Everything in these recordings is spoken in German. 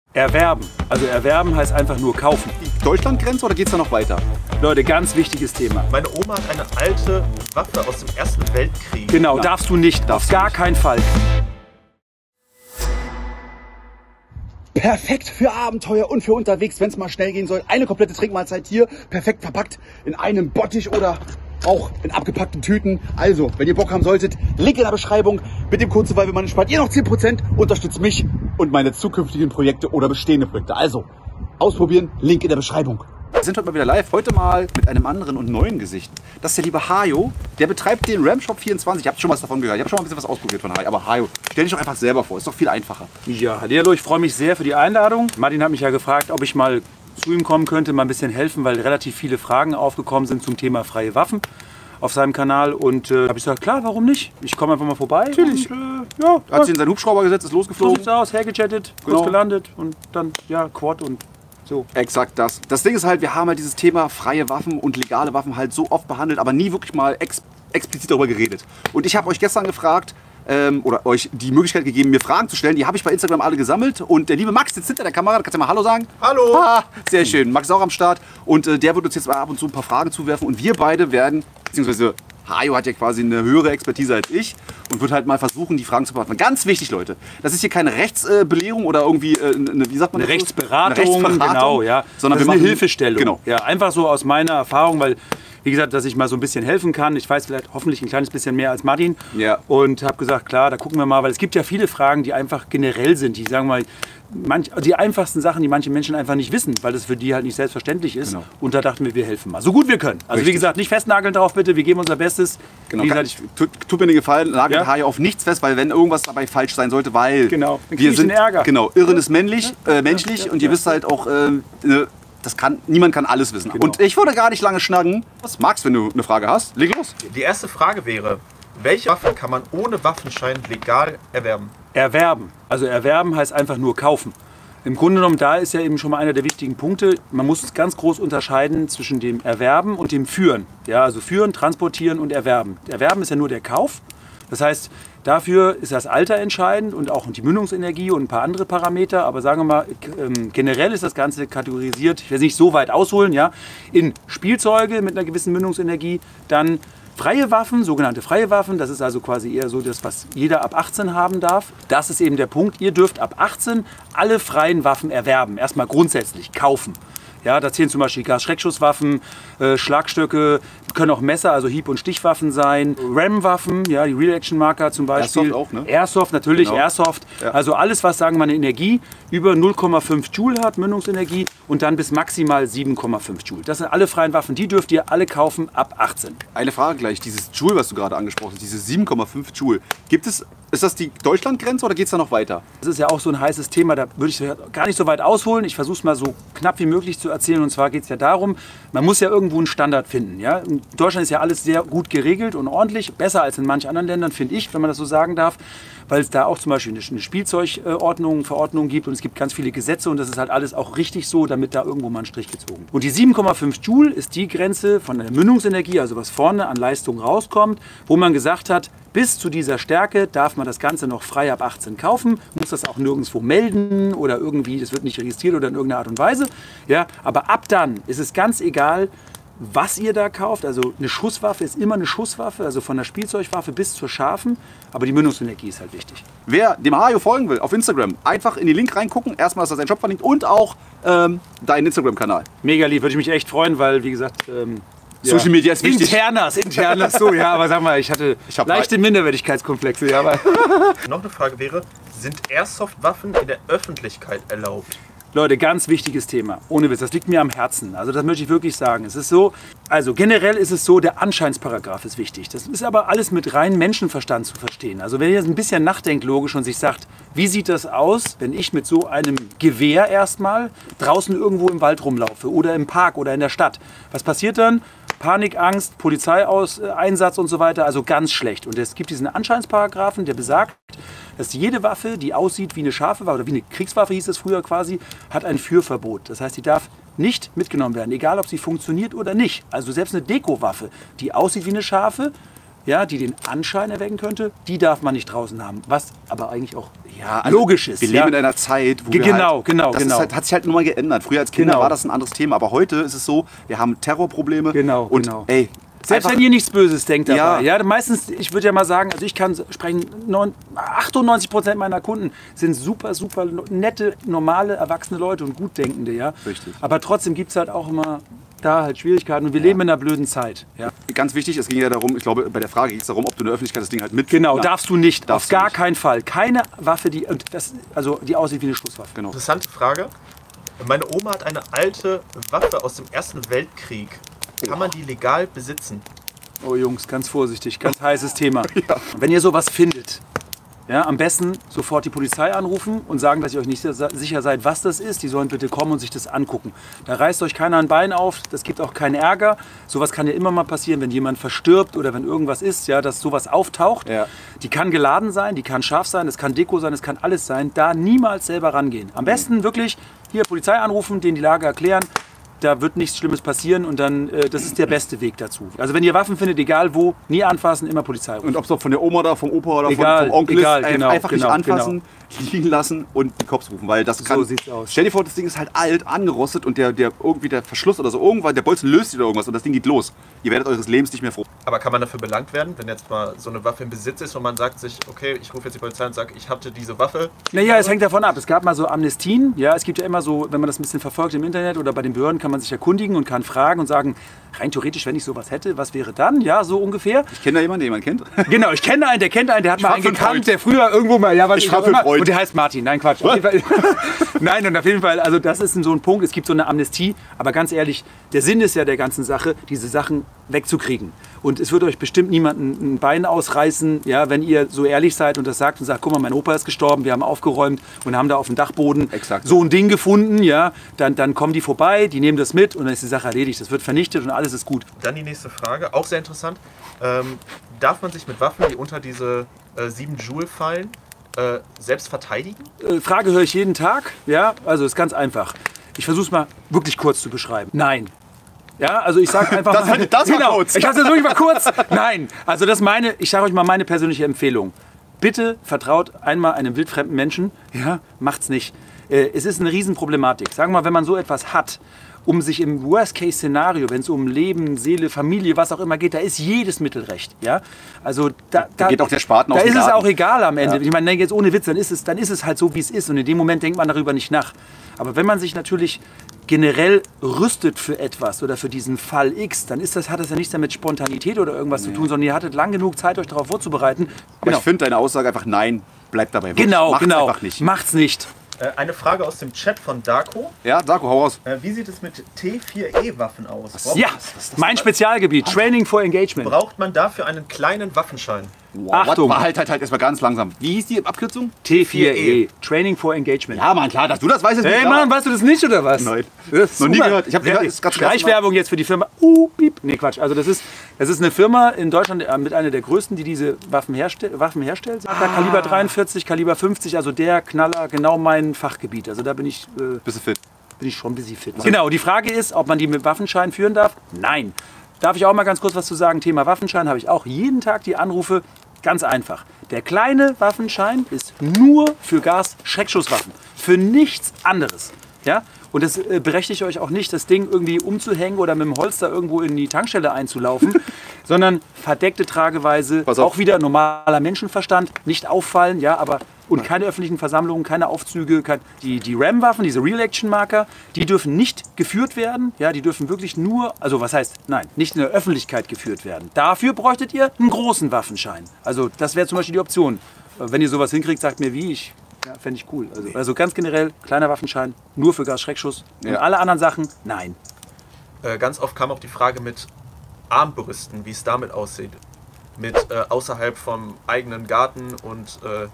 Erwerben. Also erwerben heißt einfach nur kaufen. Die Deutschlandgrenze oder geht es da noch weiter? Leute, ganz wichtiges Thema. Meine Oma hat eine alte Waffe aus dem Ersten Weltkrieg. Genau, darfst du nicht. Auf gar keinen Fall. Perfekt für Abenteuer und für unterwegs, wenn es mal schnell gehen soll. Eine komplette Trinkmahlzeit hier, perfekt verpackt in einem Bottich oder auch in abgepackten Tüten. Also, wenn ihr Bock haben solltet, Link in der Beschreibung. Mit dem Code Survivalmoney spart ihr noch 10%, unterstützt mich und meine zukünftigen Projekte oder bestehende Projekte. Also, ausprobieren, Link in der Beschreibung. Wir sind heute mal wieder live, heute mal mit einem anderen und neuen Gesicht. Das ist der liebe Hajo, der betreibt den Ramshop24. Ich habe schon was davon gehört, ich habe schon mal ein bisschen was ausprobiert von Hajo. Aber Hajo, stell dich doch einfach selber vor, ist doch viel einfacher. Ja, hallo, ich freue mich sehr für die Einladung. Martin hat mich ja gefragt, ob ich mal zu ihm kommen könnte, mal ein bisschen helfen, weil relativ viele Fragen aufgekommen sind zum Thema freie Waffen auf seinem Kanal. Und habe ich gesagt, klar, warum nicht? Ich komme einfach mal vorbei. Natürlich. Und, ja, Hat sie in seinen Hubschrauber gesetzt, ist so losgeflogen. sieht's aus, hergechattet, kurz gelandet und dann, ja, Quad und so. Exakt das. Das Ding ist halt, wir haben halt dieses Thema freie Waffen und legale Waffen halt so oft behandelt, aber nie wirklich mal explizit darüber geredet. Und ich habe euch gestern gefragt, oder euch die Möglichkeit gegeben, mir Fragen zu stellen. Die habe ich bei Instagram alle gesammelt. Und der liebe Max sitzt hinter der Kamera. Da kannst du mal Hallo sagen. Hallo! Ah, sehr schön. Max ist auch am Start. Und der wird uns jetzt mal ab und zu ein paar Fragen zuwerfen. Und wir beide werden, beziehungsweise Hajo hat ja quasi eine höhere Expertise als ich und wird halt mal versuchen, die Fragen zu beantworten. Ganz wichtig, Leute, das ist hier keine Rechtsbelehrung oder irgendwie, wie sagt man Eine das? Rechtsberatung, genau, ja. Sondern das wir ist eine machen Hilfestellung. Genau. Ja, einfach so aus meiner Erfahrung, weil, wie gesagt, dass ich mal so ein bisschen helfen kann. Ich weiß vielleicht hoffentlich ein kleines bisschen mehr als Martin. Ja. Und habe gesagt, klar, da gucken wir mal, weil es gibt ja viele Fragen, die einfach generell sind. Die sagen wir mal, die einfachsten Sachen, die manche Menschen einfach nicht wissen, weil das für die halt nicht selbstverständlich ist. Genau. Und da dachten wir helfen mal. So gut wir können. Also Richtig. wie gesagt, nicht festnageln drauf bitte, wir geben unser Bestes. Genau. Wie gesagt, Tut mir den Gefallen, nagelt Ja? Hajo auf nichts fest, weil wenn irgendwas dabei falsch sein sollte, weil Genau. Dann krieg wir ich sind den Ärger. Genau, Irren ist menschlich und ihr wisst halt auch, niemand kann alles wissen. Genau. Und ich würde gar nicht lange schnacken. Was magst, wenn du eine Frage hast? Leg los. Die erste Frage wäre, welche Waffe kann man ohne Waffenschein legal erwerben? Erwerben. Also erwerben heißt einfach nur kaufen. Im Grunde genommen, da ist ja eben schon mal einer der wichtigen Punkte. Man muss es ganz groß unterscheiden zwischen dem Erwerben und dem Führen. Ja, also führen, transportieren und erwerben. Erwerben ist ja nur der Kauf. Das heißt, dafür ist das Alter entscheidend und auch die Mündungsenergie und ein paar andere Parameter. Aber sagen wir mal, generell ist das Ganze kategorisiert, ich will nicht so weit ausholen, ja, in Spielzeuge mit einer gewissen Mündungsenergie, dann freie Waffen, sogenannte freie Waffen, das ist also quasi eher so das, was jeder ab 18 haben darf. Das ist eben der Punkt, ihr dürft ab 18 alle freien Waffen erwerben, erstmal grundsätzlich kaufen. Ja, da zählen zum Beispiel Gas-Schreckschusswaffen, Schlagstöcke, können auch Messer, also Hieb- und Stichwaffen sein, RAM-Waffen, ja, die Real-Action-Marker zum Beispiel. Airsoft auch, ne? Airsoft, natürlich, Genau. Airsoft. Ja. Also alles, was, sagen wir mal, eine Energie über 0,5 Joule hat, Mündungsenergie, und dann bis maximal 7,5 Joule. Das sind alle freien Waffen, die dürft ihr alle kaufen ab 18. Eine Frage gleich, dieses Joule, was du gerade angesprochen hast, diese 7,5 Joule, ist das die Deutschlandgrenze oder geht es da noch weiter? Das ist ja auch so ein heißes Thema, da würde ich gar nicht so weit ausholen. Ich versuche es mal so knapp wie möglich zu erzählen. Und zwar geht es ja darum, man muss ja irgendwo einen Standard finden. Ja? In Deutschland ist ja alles sehr gut geregelt und ordentlich, besser als in manchen anderen Ländern, finde ich, wenn man das so sagen darf, weil es da auch zum Beispiel eine Spielzeugordnung, Verordnung gibt und es gibt ganz viele Gesetze und das ist halt alles auch richtig so, damit da irgendwo mal ein Strich gezogen wird. Und die 7,5 Joule ist die Grenze von der Mündungsenergie, also was vorne an Leistung rauskommt, wo man gesagt hat, bis zu dieser Stärke darf man das Ganze noch frei ab 18 kaufen, muss das auch nirgendwo melden oder irgendwie, das wird nicht registriert oder in irgendeiner Art und Weise. Ja, aber ab dann ist es ganz egal, was ihr da kauft. Also eine Schusswaffe ist immer eine Schusswaffe, also von der Spielzeugwaffe bis zur scharfen, aber die Mündungsenergie ist halt wichtig. Wer dem Hajo folgen will, auf Instagram, einfach in den Link reingucken. Erstmal ist das sein Shop verlinkt und auch dein Instagram-Kanal. Mega lieb, würde ich mich echt freuen, weil, wie gesagt, Social Media ist wichtig. Internas, so, ja, aber sag mal, ich hatte leichte Minderwertigkeitskomplexe, ja, aber Noch eine Frage wäre, sind Airsoft-Waffen in der Öffentlichkeit erlaubt? Leute, ganz wichtiges Thema. Ohne Witz, das liegt mir am Herzen. Also das möchte ich wirklich sagen. Es ist so, also generell ist es so, der Anscheinsparagraph ist wichtig. Das ist aber alles mit reinem Menschenverstand zu verstehen. Also wenn ihr jetzt ein bisschen nachdenkt logisch und sich sagt, wie sieht das aus, wenn ich mit so einem Gewehr erstmal draußen irgendwo im Wald rumlaufe oder im Park oder in der Stadt. Was passiert dann? Panik, Angst, Polizeieinsatz und so weiter, also ganz schlecht. Und es gibt diesen Anscheinsparagraphen, der besagt, dass jede Waffe, die aussieht wie eine scharfe Waffe oder wie eine Kriegswaffe hieß es früher quasi, hat ein Führverbot. Das heißt, die darf nicht mitgenommen werden, egal ob sie funktioniert oder nicht. Also selbst eine Dekowaffe, die aussieht wie eine scharfe, ja, die den Anschein erwecken könnte, die darf man nicht draußen haben. Was aber eigentlich auch Ja, also logisch ist. Wir leben in einer Zeit, wo Genau. das ist halt, hat sich halt nur mal geändert. Früher als Kinder Genau. war das ein anderes Thema, aber heute ist es so, wir haben Terrorprobleme. Genau, und genau. ey, Selbst einfach- wenn ihr nichts Böses denkt dabei. Ja. Ja, meistens, ich würde ja mal sagen, also ich kann sprechen, 98% meiner Kunden sind super, super nette, normale, erwachsene Leute und Gutdenkende. Ja? Richtig. Aber trotzdem gibt es halt auch immer da halt Schwierigkeiten und wir leben in einer blöden Zeit. Ja? Ganz wichtig, es ging ja darum, ich glaube, bei der Frage ging es darum, ob du in der Öffentlichkeit das Ding halt mit. Genau, Na, darfst du nicht. darfst Auf du gar nicht. keinen Fall. Keine Waffe, die aussieht wie eine Schusswaffe. Genau. Interessante Frage. Meine Oma hat eine alte Waffe aus dem Ersten Weltkrieg. Kann man die legal besitzen? Oh Jungs, ganz vorsichtig, ganz heißes Thema. Wenn ihr sowas findet, ja, am besten sofort die Polizei anrufen und sagen, dass ihr euch nicht sicher seid, was das ist. Die sollen bitte kommen und sich das angucken. Da reißt euch keiner ein Bein auf, das gibt auch keinen Ärger. Sowas kann ja immer mal passieren, wenn jemand verstirbt oder wenn irgendwas ist, ja, dass sowas auftaucht. Ja. Die kann geladen sein, die kann scharf sein, das kann Deko sein, das kann alles sein. Da niemals selber rangehen. Am besten wirklich hier Polizei anrufen, denen die Lage erklären. Da wird nichts Schlimmes passieren und dann, das ist der beste Weg dazu. Also wenn ihr Waffen findet, egal wo, nie anfassen, immer Polizei rufen. Und ob es von der Oma oder vom Opa oder Egal, vom Onkel egal, ist, genau, einfach nicht genau, anfassen, liegen lassen und die Cops rufen. Weil das kann. sieht's aus. Stell dir vor, das Ding ist halt alt, angerostet und irgendwie der Verschluss oder so, irgendwann, der Bolzen löst sich oder irgendwas und das Ding geht los. Ihr werdet eures Lebens nicht mehr froh. Aber kann man dafür belangt werden, wenn jetzt mal so eine Waffe im Besitz ist und man sagt sich, okay, ich rufe jetzt die Polizei und sage, ich hatte diese Waffe. Naja, es hängt davon ab. Es gab mal so Amnestien. Ja, es gibt ja immer so, wenn man das ein bisschen verfolgt im Internet oder bei den Behörden, kann man sich erkundigen und kann fragen und sagen, rein theoretisch, wenn ich sowas hätte, was wäre dann? Ja, so ungefähr. Ich kenne da jemanden, den jemand kennt. Genau, ich kenne einen, der kennt einen, der hat mal einen frag für einen gekannt, Freund. der früher irgendwo mal, ja, was Ich ich frag auch für einen immer, Freund. und der heißt Martin. Nein, Quatsch. Auf jeden Fall, nein, und auf jeden Fall, also das ist so ein Punkt, es gibt so eine Amnestie, aber ganz ehrlich, der Sinn ist ja der ganzen Sache, diese Sachen wegzukriegen. Und es wird euch bestimmt niemand ein Bein ausreißen, ja, wenn ihr so ehrlich seid und das sagt und sagt, guck mal, mein Opa ist gestorben, wir haben aufgeräumt und haben da auf dem Dachboden Exakt. so ein Ding gefunden, ja, dann kommen die vorbei, die nehmen das mit und dann ist die Sache erledigt. Das wird vernichtet und alles ist gut. Dann die nächste Frage, auch sehr interessant. Darf man sich mit Waffen, die unter diese 7 Joule fallen, selbst verteidigen? Frage höre ich jeden Tag. Ja, also ist ganz einfach. Ich versuche es mal wirklich kurz zu beschreiben. Nein. Ja, also ich sage einfach Das mal, war kurz. Ich sage das wirklich mal kurz. Nein, also das ich sage euch mal meine persönliche Empfehlung. Bitte vertraut einmal einem wildfremden Menschen. Ja, macht's nicht. Es ist eine Riesenproblematik. Sagen wir mal, wenn man so etwas hat, um sich im Worst-Case-Szenario, wenn es um Leben, Seele, Familie, was auch immer geht, da ist jedes Mittel recht. Ja? Also da geht auch der Spaten Da aus dem ist es Garten. auch egal am Ende. Ja. Ich meine, jetzt ohne Witz, dann ist es halt so, wie es ist. Und in dem Moment denkt man darüber nicht nach. Aber wenn man sich natürlich generell rüstet für etwas oder für diesen Fall X, dann hat das ja nichts mit Spontanität oder irgendwas zu tun, sondern ihr hattet lang genug Zeit, euch darauf vorzubereiten. Aber ich finde deine Aussage einfach nein, bleibt dabei. Wirklich. Genau, Macht's genau. einfach nicht. Macht's nicht. Eine Frage aus dem Chat von Darko. Ja, Darko, hau raus. Wie sieht es mit T4E-Waffen aus? Ja, mein Spezialgebiet, Training for Engagement. Braucht man dafür einen kleinen Waffenschein? Wow, Achtung. Halt erstmal ganz langsam. Wie hieß die Abkürzung? T4E, Training for Engagement. Ja, Mann, klar, dass du das weißt. Ist mir Hey klar. Mann, weißt du das nicht oder was? Nein. Das ist Noch nie super. gehört. Ich hab gehört, das ist grad zum ersten Mal. Schleichwerbung jetzt für die Firma. Piep. Nee, Quatsch. Also das ist eine Firma in Deutschland mit einer der größten, die diese Waffen herstellt. Da Kaliber 43, Kaliber 50, also der Knaller, genau mein Fachgebiet. Also da bin ich Bist du fit? schon ein bisschen fit. Genau, die Frage ist, ob man die mit Waffenschein führen darf? Nein. Darf ich auch mal ganz kurz was zu sagen? Thema Waffenschein habe ich auch jeden Tag die Anrufe. Ganz einfach. Der kleine Waffenschein ist nur für Gas-Schreckschusswaffen. Für nichts anderes. Ja? Und das berechtigt euch auch nicht, das Ding irgendwie umzuhängen oder mit dem Holster irgendwo in die Tankstelle einzulaufen, sondern verdeckte Trageweise, Pass auf. auch wieder normaler Menschenverstand, nicht auffallen, ja, aber und keine öffentlichen Versammlungen, keine Aufzüge, die RAM-Waffen, diese Real-Action-Marker, die dürfen nicht geführt werden, ja, die dürfen wirklich nur, also was heißt, nein, nicht in der Öffentlichkeit geführt werden. Dafür bräuchtet ihr einen großen Waffenschein. Also das wäre zum Beispiel die Option. Wenn ihr sowas hinkriegt, sagt mir wie, fände ich cool. Also ganz generell, kleiner Waffenschein, nur für Gas-Schreckschuss. Und Ja. alle anderen Sachen, nein. Ganz oft kam auch die Frage mit Armbrüsten, wie es damit aussieht. Mit außerhalb vom eigenen Garten und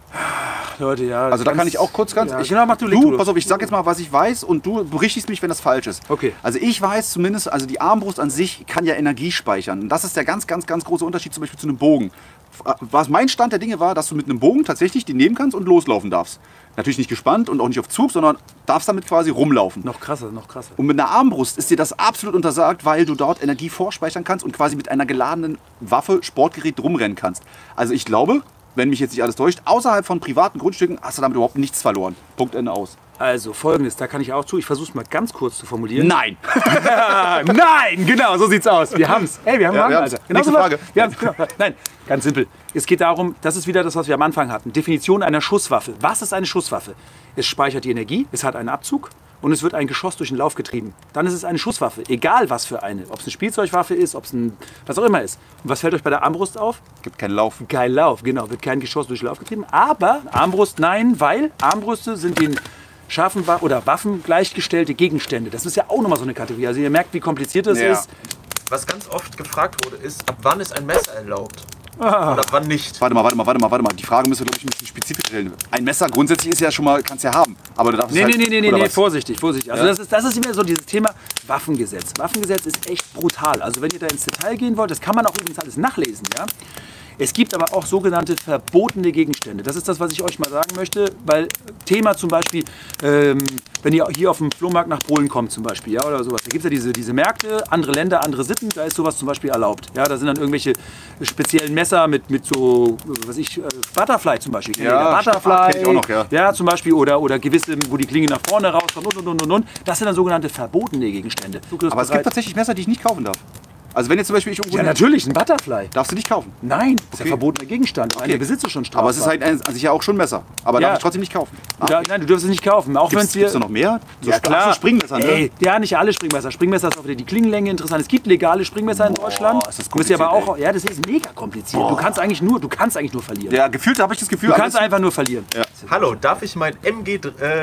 Leute, ja. Also da kann ich auch kurz ganz... Ja, genau, mach du, leg du los. pass auf, ich sag jetzt mal, was ich weiß und du berichtigst mich, wenn das falsch ist. Okay. Also ich weiß zumindest, also die Armbrust an sich kann ja Energie speichern. Und das ist der ganz große Unterschied zum Beispiel zu einem Bogen. was mein Stand der Dinge war, dass du mit einem Bogen tatsächlich den nehmen kannst und loslaufen darfst. Natürlich nicht gespannt und auch nicht auf Zug, sondern darfst damit quasi rumlaufen. Noch krasser, noch krasser. Und mit einer Armbrust ist dir das absolut untersagt, weil du dort Energie vorspeichern kannst und quasi mit einer geladenen Waffe, Sportgerät rumrennen kannst. Also ich glaube, wenn mich jetzt nicht alles täuscht, außerhalb von privaten Grundstücken hast du damit überhaupt nichts verloren. Punkt, Ende, aus. Also Folgendes, da kann ich auch zu. Ich versuche es mal ganz kurz zu formulieren. Nein! Nein, genau, so sieht's aus. Wir haben's. Ey, wir haben Ja, Wagen, wir Alter. haben's. Nächste so Frage. Wir haben's, genau. Nein, ganz simpel. Es geht darum, das ist wieder das, was wir am Anfang hatten. Definition einer Schusswaffe. Was ist eine Schusswaffe? Es speichert die Energie, es hat einen Abzug und es wird ein Geschoss durch den Lauf getrieben. Dann ist es eine Schusswaffe, egal was für eine. Ob es eine Spielzeugwaffe ist, ob es ein, was auch immer ist. Und was fällt euch bei der Armbrust auf? Gibt keinen Lauf. Kein Lauf, genau. Wird kein Geschoss durch den Lauf getrieben. Aber Armbrust nein, weil Armbrüste sind den scharfen oder Waffen gleichgestellte Gegenstände. Das ist ja auch nochmal so eine Kategorie. Also ihr merkt, wie kompliziert das Ja. ist. Was ganz oft gefragt wurde, ist, ab wann ist ein Messer erlaubt? Und ab wann nicht? Warte mal. Die Frage müssen wir, glaube ich, ein bisschen spezifisch stellen. Ein Messer grundsätzlich ist ja schon mal, kannst ja haben. Aber du darfst es halt, oder Nee, was? vorsichtig. Also Ja? das ist immer so dieses Thema Waffengesetz. Waffengesetz ist echt brutal. Also wenn ihr da ins Detail gehen wollt, das kann man auch übrigens alles nachlesen, ja. Es gibt aber auch sogenannte verbotene Gegenstände. Das ist das, was ich euch mal sagen möchte, weil Thema zum Beispiel, wenn ihr hier auf dem Flohmarkt nach Polen kommt zum Beispiel, ja, oder sowas, da gibt es ja diese Märkte, andere Länder, andere Sitten, da ist sowas zum Beispiel erlaubt. Ja, da sind dann irgendwelche speziellen Messer mit so, was ich, Butterfly zum Beispiel. Ja, Butterfly, kenn ich auch noch, ja. zum Beispiel, oder gewisse, wo die Klinge nach vorne rauskommt und. Das sind dann sogenannte verbotene Gegenstände. Aber es gibt tatsächlich Messer, die ich nicht kaufen darf. Also wenn jetzt zum Beispiel ich irgendwo... Ja, natürlich, ein Butterfly. Darfst du nicht kaufen. Nein, das ist Okay. ein verbotener Gegenstand. Eine besitzt schon strafbar. Aber es ist halt an sich ja auch schon ein Messer. Aber Ja. darf ich trotzdem nicht kaufen. Nein, du dürfen es nicht kaufen. Auch wenn es Gibt's da noch mehr? So Ja, klar. So Springmesser, ne? Ey, ja, nicht alle Springmesser. Springmesser ist auch wieder die Klingenlänge interessant. Es gibt legale Springmesser in Deutschland. ist das Müsst ihr aber auch, kompliziert, ja, das ist mega kompliziert. Du kannst eigentlich nur verlieren. Ja, gefühlt habe ich das Gefühl... Du kannst alles- einfach nur verlieren. Ja. Hallo, darf ich mein MG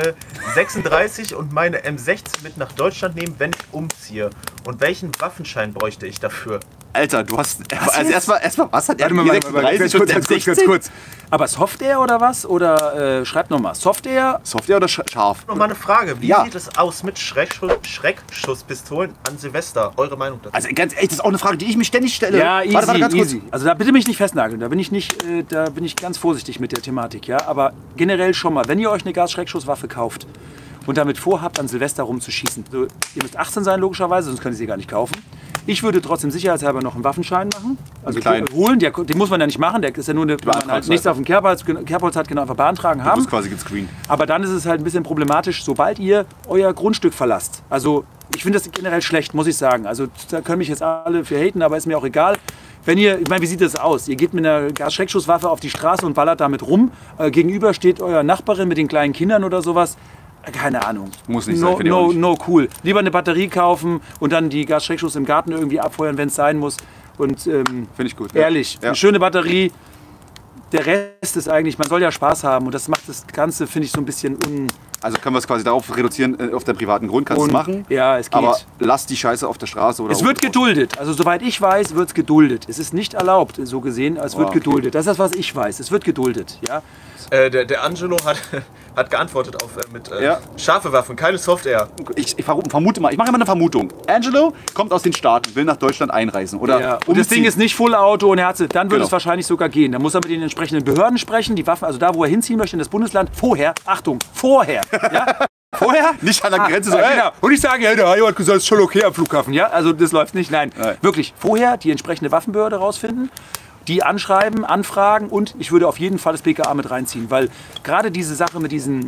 36 und meine M16 mit nach Deutschland nehmen, wenn ich umziehe? Und welchen Waffenschein bräuchte ich dafür? Alter, du hast... Also jetzt? erstmal, was hat er Warte mal, mir ganz kurz. Aber Software oder was? Oder schreibt nochmal. Software? Software oder scharf? Noch mal eine Frage, wie Ja. sieht es aus mit Schreckschusspistolen an Silvester? Eure Meinung dazu? Also ganz ehrlich, das ist auch eine Frage, die ich mir ständig stelle. Ja, easy, warte, ganz kurz. easy. Also da bitte mich nicht festnageln. Da bin ich ganz vorsichtig mit der Thematik. Ja? Aber generell schon mal, wenn ihr euch eine Gasschreckschusswaffe kauft und damit vorhabt, an Silvester rumzuschießen. So, ihr müsst 18 sein logischerweise, sonst könnt ihr sie gar nicht kaufen. Ich würde trotzdem sicherheitshalber noch einen Waffenschein machen. Also kleinen. holen, den muss man ja nicht machen. Der ist ja nur, wenn man halt Beantragst nichts einfach. auf dem Kerbholz hat, genau, einfach beantragen Du haben. bist quasi gescreent. Aber dann ist es halt ein bisschen problematisch, sobald ihr euer Grundstück verlasst. Also ich finde das generell schlecht, muss ich sagen. Also da können mich jetzt alle für haten, aber ist mir auch egal. Wenn ihr, ich meine, wie sieht das aus? Ihr geht mit einer Gasschreckschusswaffe auf die Straße und ballert damit rum. Gegenüber steht euer Nachbarin mit den kleinen Kindern oder sowas. Keine Ahnung. Muss nicht sein, finde ich auch nicht. No cool. Lieber eine Batterie kaufen und dann die Gasschreckschuss im Garten irgendwie abfeuern, wenn es sein muss. Und Finde ich gut. ja. ehrlich, Ja. eine schöne Batterie. Der Rest ist eigentlich, man soll ja Spaß haben und das macht das Ganze, finde ich, so ein bisschen Also können wir es quasi darauf reduzieren, auf der privaten Grund kannst du es machen. Ja, es geht. Aber lass die Scheiße auf der Straße oder... Es wird geduldet. Also soweit ich weiß, wird es geduldet. Es ist nicht erlaubt, so gesehen. Es wird okay. geduldet. Das ist das, was ich weiß. Es wird geduldet. Ja? Der Angelo hat geantwortet auf mit Ja. scharfe Waffen, keine Software. Ich vermute mal, ich mache immer eine Vermutung. Angelo kommt aus den Staaten, will nach Deutschland einreisen. Oder Ja. Und das umziehen. Ding ist nicht Full Auto und Herze. Dann würde Genau. es wahrscheinlich sogar gehen. Dann muss er mit den entsprechenden Behörden sprechen. Die Waffen, also da, wo er hinziehen möchte, in das Bundesland. Vorher, Achtung, vorher. Ja? Vorher? Nicht an der Grenze so, Ja, ey, genau. Und ich sage, ja, der Hajo hat gesagt, es ist schon okay am Flughafen. Ja? Also das läuft nicht. Nein. Nein. Wirklich. Vorher die entsprechende Waffenbehörde rausfinden. Die anschreiben, anfragen und ich würde auf jeden Fall das BKA mit reinziehen, weil gerade diese Sache mit diesen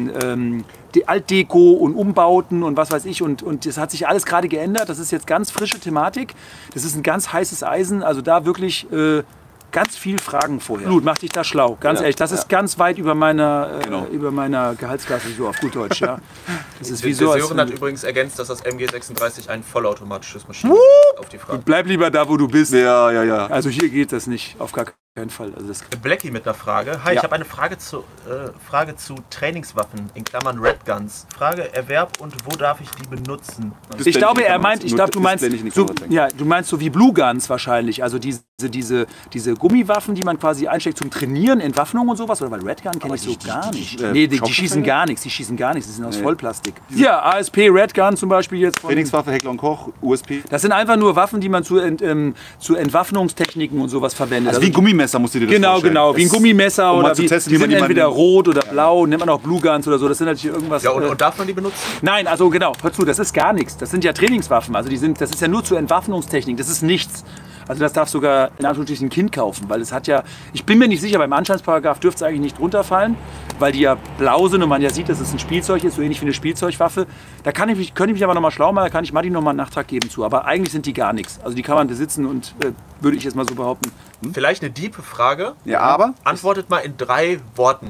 die Altdeko und Umbauten und was weiß ich und das hat sich alles gerade geändert. Das ist jetzt ganz frische Thematik. Das ist ein ganz heißes Eisen. Also da wirklich ganz viel Fragen vorher. Blut, mach dich da schlau, ganz Ja, ehrlich. Das ist ganz weit über meiner Gehaltsklasse, so auf gut Deutsch. Ja. Das ist wie so, Der als, Sören hat übrigens ergänzt, dass das MG36 ein vollautomatisches Maschinengewehr ist. Auf die Frage. bleib lieber da, wo du bist. Ja, ja, ja. Also hier geht das nicht, auf gar keinen Fall. Also das Blackie mit einer Frage. Hi, Ja. ich habe eine Frage zu Trainingswaffen, in Klammern Red Guns. Frage, Erwerb und wo darf ich die benutzen? Ich glaube, er meint, du meinst, Display nicht so, Counter-Tank. ja, du meinst so wie Blue Guns wahrscheinlich, also diese diese Gummiwaffen, die man quasi einsteckt zum Trainieren, Entwaffnung und sowas, oder weil Redgun kenne ich so gar nicht. Nee, die schießen gar nichts, die schießen sind aus Vollplastik. Ja, ASP, Redgun zum Beispiel jetzt. Trainingswaffe, Heckler & Koch, USP. Das sind einfach nur Waffen, die man zu Entwaffnungstechniken und sowas verwendet. Also wie ein Gummimesser musst du dir das vorstellen. Genau, wie ein Gummimesser um oder zu wie, testen, die wie man sind entweder jemanden- rot oder blau, nennt man auch Blue Guns oder so, das sind natürlich irgendwas... Ja, und darf man die benutzen? Nein, also genau, hör zu, das ist gar nichts. Das sind ja Trainingswaffen, also das ist ja nur zur Entwaffnungstechnik, das ist nichts. Also das darf sogar in Anführungsstrichen ein Kind kaufen, weil es hat ja, ich bin mir nicht sicher, beim Anscheinsparagraf dürfte es eigentlich nicht runterfallen, weil die ja blau sind und man ja sieht, dass es ein Spielzeug ist, so ähnlich wie eine Spielzeugwaffe. Da könnte ich mich aber nochmal schlau machen, da kann ich Martin nochmal einen Nachtrag geben zu. Aber eigentlich sind die gar nichts. Also die kann man besitzen und würde ich jetzt mal so behaupten. Vielleicht eine diepe Frage. Ja, aber? Antwortet mal in 3 Worten.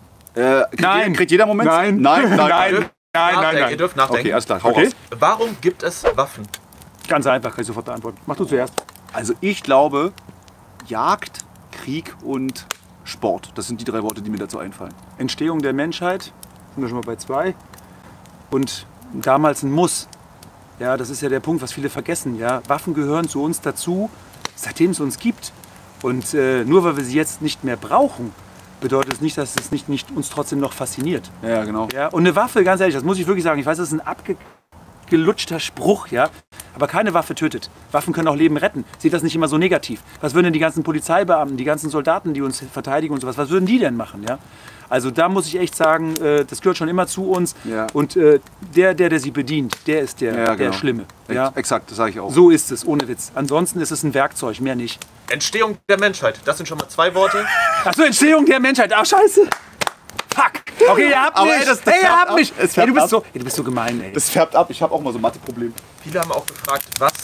Nein. Kriegt jeder einen Moment? Nein. Nein. Ihr dürft nachdenken. Okay, alles klar, hau Okay. raus. Warum gibt es Waffen? Ganz einfach, kann ich sofort beantworten. Mach du zuerst. Also ich glaube, Jagd, Krieg und Sport. Das sind die 3 Worte, die mir dazu einfallen. Entstehung der Menschheit, sind wir schon mal bei 2. Und damals ein Muss. Ja, das ist ja der Punkt, was viele vergessen. Ja, Waffen gehören zu uns dazu, seitdem es uns gibt. Und nur weil wir sie jetzt nicht mehr brauchen, bedeutet es nicht, dass es nicht uns trotzdem noch fasziniert. Ja, genau. Ja, und eine Waffe, ganz ehrlich, das muss ich wirklich sagen, ich weiß, das ist ein abgelutschter Spruch, ja, aber keine Waffe tötet. Waffen können auch Leben retten. Seht das nicht immer so negativ. Was würden denn die ganzen Polizeibeamten, die ganzen Soldaten, die uns verteidigen und sowas, was würden die denn machen, ja? Also da muss ich echt sagen, das gehört schon immer zu uns. Ja. Und der sie bedient, der ist der genau. Schlimme. Ja? Exakt, das sage ich auch. So ist es, ohne Witz. Ansonsten ist es ein Werkzeug, mehr nicht. Entstehung der Menschheit. Das sind schon mal 2 Worte. Achso, Entstehung der Menschheit. Ach, scheiße. Fuck. Okay, ihr habt Aber mich. ey, das Hey, ihr färbt habt ab. mich. Es Hey, du färbt bist so gemein, ey. Das färbt ab. Ich habe auch mal so ein Mathe-Problem. Viele haben auch gefragt,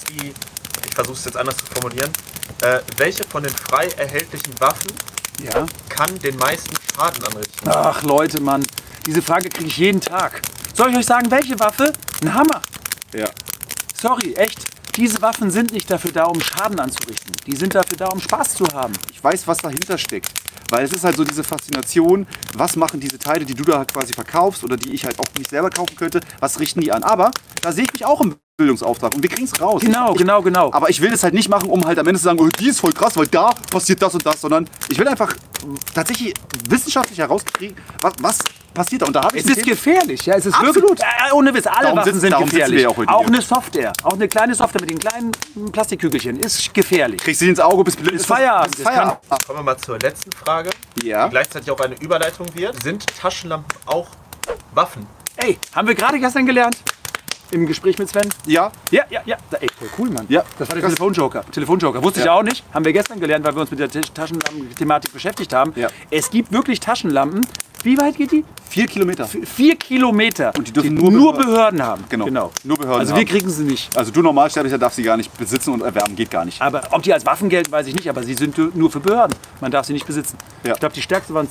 ich versuche es jetzt anders zu formulieren, welche von den frei erhältlichen Waffen Ja. kann den meisten Schaden anrichten? Ach, Leute, Mann. Diese Frage kriege ich jeden Tag. Soll ich euch sagen, welche Waffe? Ein Hammer. Ja. Sorry, echt. Diese Waffen sind nicht dafür da, um Schaden anzurichten. Die sind dafür da, um Spaß zu haben. Ich weiß, was dahinter steckt. Weil es ist halt so diese Faszination, was machen diese Teile, die du da halt quasi verkaufst oder die ich halt auch nicht selber kaufen könnte, was richten die an? Aber da sehe ich mich auch im Bildungsauftrag und wir kriegen es raus. Genau. Aber ich will das halt nicht machen, um halt am Ende zu sagen, oh, die ist voll krass, weil da passiert das und das, sondern ich will einfach tatsächlich wissenschaftlich herauskriegen, was passiert da. Und da habe ich Es ist gefährlich, ja, es ist Absolut. wirklich, ohne Witz, alle Darum Waffen sitzen- sind darum sitzen gefährlich. wir ja auch heute Auch hier. eine Software, auch eine kleine Software mit den kleinen Plastikkügelchen ist gefährlich. kriegst du ins Auge, bist blind. Ist Feierabend. Ist Feierabend. Kommen wir mal zur letzten Frage, Ja. die gleichzeitig auch eine Überleitung wird. Sind Taschenlampen auch Waffen? Ey, haben wir gerade gestern gelernt? Im Gespräch mit Sven? Ja. Ja. Ey, voll cool, Mann. Ja. Das war der Krass. Telefonjoker. Wusste ich Ja. auch nicht. Haben wir gestern gelernt, weil wir uns mit der Taschenlampen-Thematik beschäftigt haben. Ja. Es gibt wirklich Taschenlampen. Wie weit geht die? 4 Kilometer. 4 Kilometer. Und die dürfen nur nur Behörden haben. Genau. Nur Behörden Also haben. wir kriegen sie nicht. Also du Normalsterblicher darfst sie gar nicht besitzen und erwerben, geht gar nicht. Aber ob die als Waffen gelten, weiß ich nicht. Aber sie sind nur für Behörden. Man darf sie nicht besitzen. Ja. Ich glaube, die stärkste waren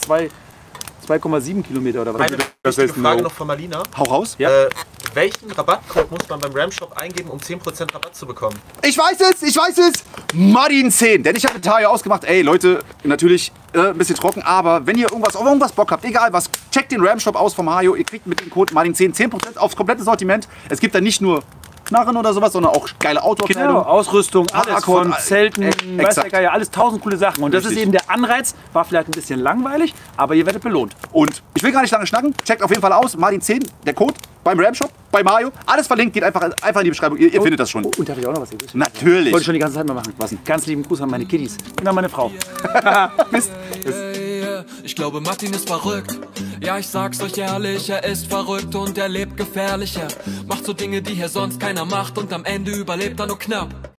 2,7 Kilometer oder was. Eine wichtige Frage noch von Marlina. Hau raus. Ja. Welchen Rabattcode muss man beim Ramshop eingeben, um 10% Rabatt zu bekommen? Ich weiß es! Martin 10. Denn ich habe mit Tayo ausgemacht, ey Leute, natürlich ein bisschen trocken, aber wenn ihr auf irgendwas Bock habt, egal was, checkt den Ramshop aus vom Hajo. Ihr kriegt mit dem Code Martin 10% aufs komplette Sortiment. Es gibt da nicht nur Knarren oder sowas, sondern auch geile Outdoor-Kleidung. Genau, Ausrüstung, alles Paracord, von Zelten, weiß der exakt. Geier, alles 1000 coole Sachen. Und das ist Richtig. eben der Anreiz, war vielleicht ein bisschen langweilig, aber ihr werdet belohnt. Und ich will gar nicht lange schnacken. Checkt auf jeden Fall aus. Martin 10, der Code beim Ramshop, bei Mario. Alles verlinkt, geht einfach in die Beschreibung. Ihr findet das schon. Und darf ich auch noch was hier? Natürlich. Wollte ich schon die ganze Zeit mal machen. Was denn? Ganz lieben Gruß an meine Kiddies und an meine Frau. Mist. Ich glaube, Martin ist verrückt. Ja, ich sag's euch ehrlich, er ist verrückt und er lebt gefährlicher. Macht so Dinge, die hier sonst keiner macht und am Ende überlebt er nur knapp.